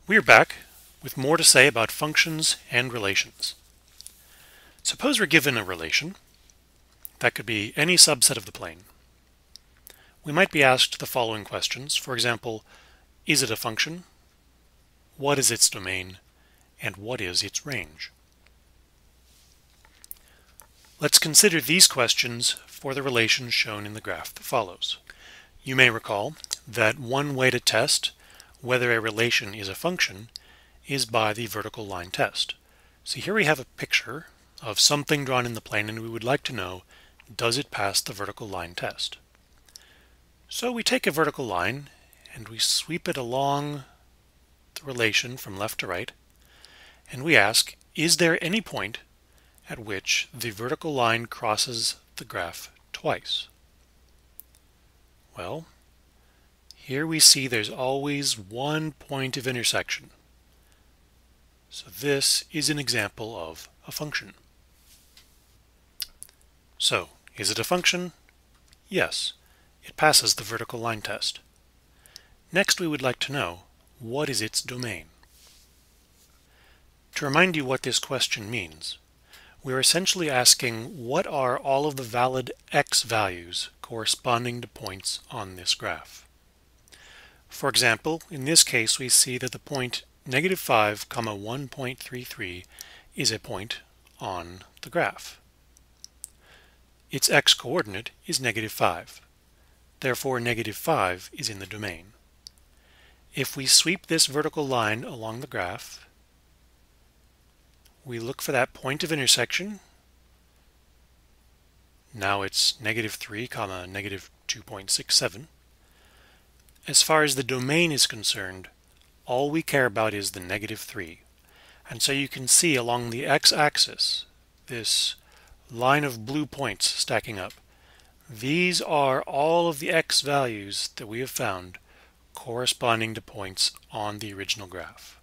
We're back with more to say about functions and relations. Suppose we're given a relation that could be any subset of the plane. We might be asked the following questions. For example, is it a function? What is its domain? And what is its range? Let's consider these questions for the relation shown in the graph that follows. You may recall that one way to test whether a relation is a function is by the vertical line test. So here we have a picture of something drawn in the plane, and we would like to know, does it pass the vertical line test? So we take a vertical line and we sweep it along the relation from left to right, and we ask, is there any point at which the vertical line crosses the graph twice? Well, here we see there's always one point of intersection. So this is an example of a function. So, is it a function? Yes, it passes the vertical line test. Next, we would like to know, what is its domain? To remind you what this question means, we're essentially asking what are all of the valid x values corresponding to points on this graph. For example, in this case we see that the point -5, 1.33 is a point on the graph. Its x-coordinate is -5. Therefore, -5 is in the domain. If we sweep this vertical line along the graph, we look for that point of intersection. Now it's -3, -2.67. As far as the domain is concerned, all we care about is the -3. And so you can see along the x-axis, this line of blue points stacking up. These are all of the x values that we have found corresponding to points on the original graph.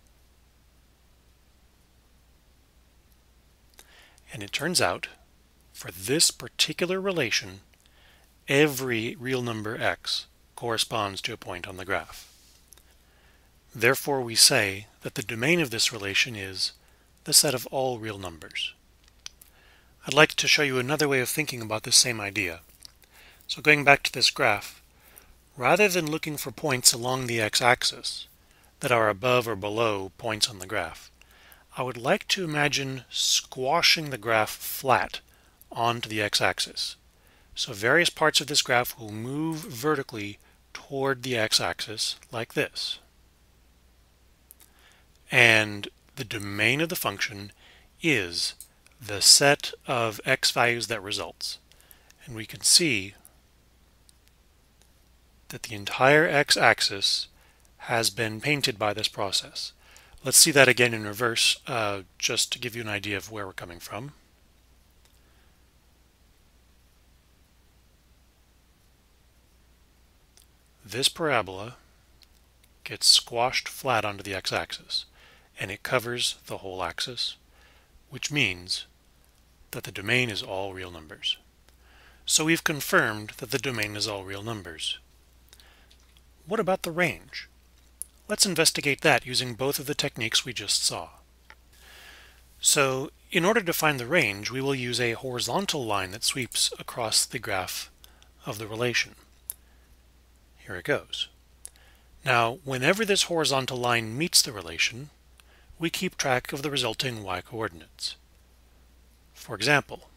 And it turns out, for this particular relation, every real number x corresponds to a point on the graph. Therefore, we say that the domain of this relation is the set of all real numbers. I'd like to show you another way of thinking about this same idea. So going back to this graph, rather than looking for points along the x-axis that are above or below points on the graph, I would like to imagine squashing the graph flat onto the x-axis. So various parts of this graph will move vertically toward the x-axis like this. And the domain of the function is the set of x values that results. And we can see that the entire x-axis has been painted by this process. Let's see that again in reverse, just to give you an idea of where we're coming from. This parabola gets squashed flat onto the x-axis, and it covers the whole axis, which means that the domain is all real numbers. So we've confirmed that the domain is all real numbers. What about the range? Let's investigate that using both of the techniques we just saw. So, in order to find the range, we will use a horizontal line that sweeps across the graph of the relation. Here it goes. Now, whenever this horizontal line meets the relation, we keep track of the resulting y-coordinates. For example,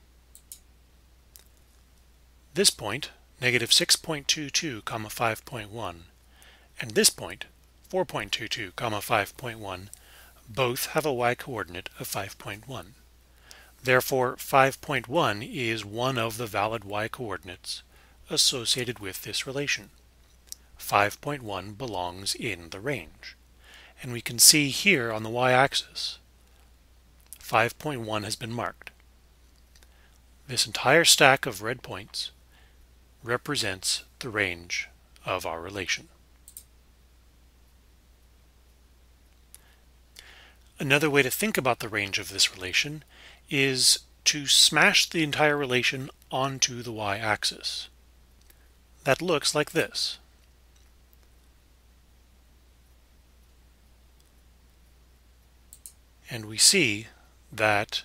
this point, -6.22, 5.1, and this point, 4.22, 5.1, both have a y-coordinate of 5.1. Therefore, 5.1 is one of the valid y-coordinates associated with this relation. 5.1 belongs in the range. And we can see here on the y-axis, 5.1 has been marked. This entire stack of red points represents the range of our relation. Another way to think about the range of this relation is to smash the entire relation onto the y-axis. That looks like this. And we see that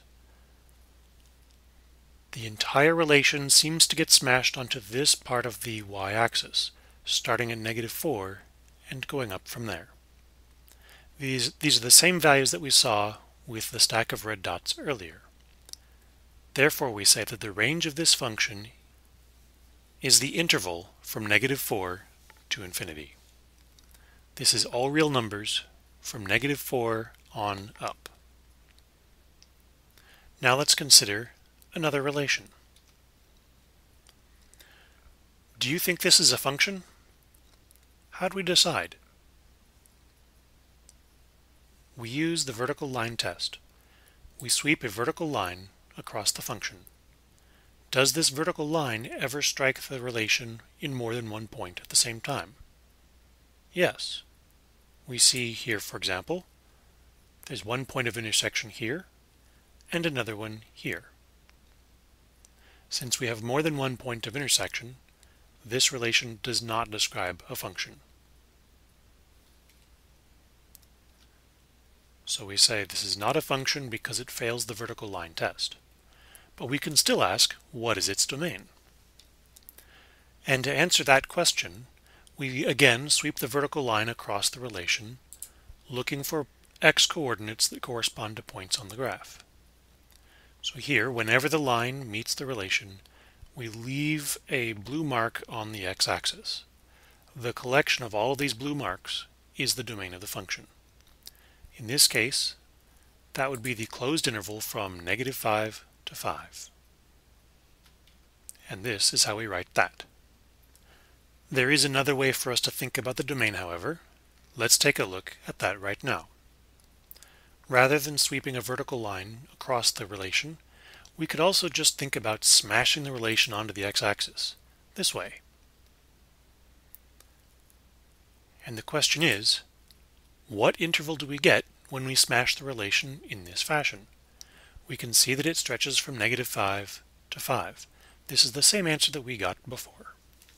the entire relation seems to get smashed onto this part of the y-axis, starting at -4 and going up from there. These are the same values that we saw with the stack of red dots earlier. Therefore, we say that the range of this function is the interval from -4 to infinity. This is all real numbers from -4 on up. Now let's consider another relation. Do you think this is a function? How do we decide? We use the vertical line test. We sweep a vertical line across the function. Does this vertical line ever strike the relation in more than one point at the same time? Yes. We see here, for example, there's one point of intersection here and another one here. Since we have more than one point of intersection, this relation does not describe a function. So we say this is not a function because it fails the vertical line test. But we can still ask, what is its domain? And to answer that question, we again sweep the vertical line across the relation, looking for x-coordinates that correspond to points on the graph. So here, whenever the line meets the relation, we leave a blue mark on the x-axis. The collection of all of these blue marks is the domain of the function. In this case, that would be the closed interval from -5 to 5. And this is how we write that. There is another way for us to think about the domain, however. Let's take a look at that right now. Rather than sweeping a vertical line across the relation, we could also just think about smashing the relation onto the x-axis, this way. And the question is, what interval do we get when we smash the relation in this fashion? We can see that it stretches from -5 to 5. This is the same answer that we got before.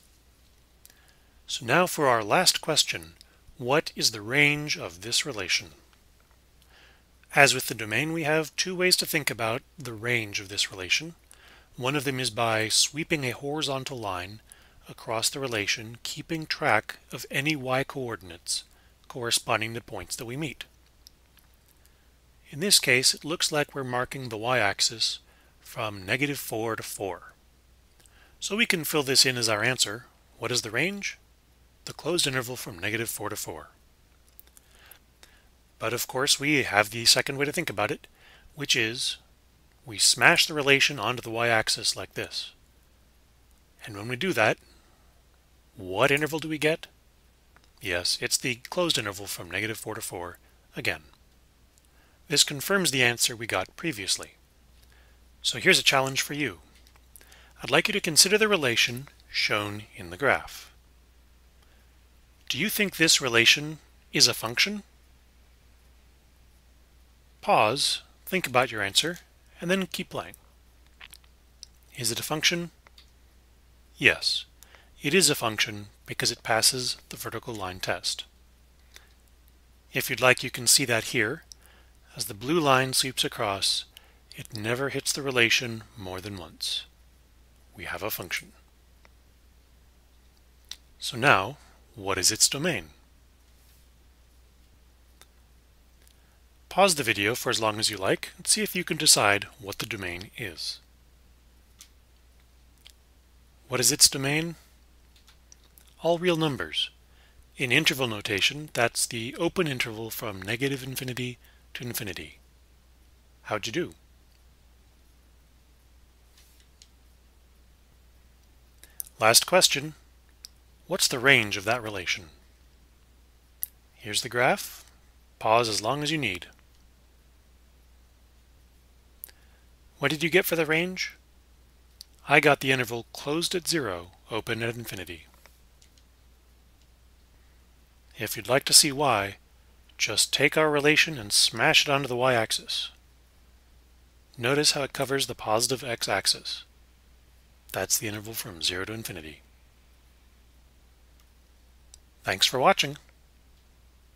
So now for our last question, what is the range of this relation? As with the domain, we have two ways to think about the range of this relation. One of them is by sweeping a horizontal line across the relation, keeping track of any y-coordinates corresponding to points that we meet. In this case, it looks like we're marking the y-axis from -4 to 4. So we can fill this in as our answer. What is the range? The closed interval from -4 to 4. But of course we have the second way to think about it, which is we smash the relation onto the y-axis like this. And when we do that, what interval do we get? Yes, it's the closed interval from -4 to 4 again. This confirms the answer we got previously. So here's a challenge for you. I'd like you to consider the relation shown in the graph. Do you think this relation is a function? Pause, think about your answer, and then keep playing. Is it a function? Yes, it is a function because it passes the vertical line test. If you'd like, you can see that here. As the blue line sweeps across, it never hits the relation more than once. We have a function. So now, what is its domain? Pause the video for as long as you like and see if you can decide what the domain is. What is its domain? All real numbers. In interval notation, that's the open interval from -infinity to infinity. How'd you do? Last question. What's the range of that relation? Here's the graph. Pause as long as you need. What did you get for the range? I got the interval closed at 0, open at infinity. If you'd like to see why, just take our relation and smash it onto the y-axis. Notice how it covers the positive x-axis. That's the interval from 0 to infinity. Thanks for watching.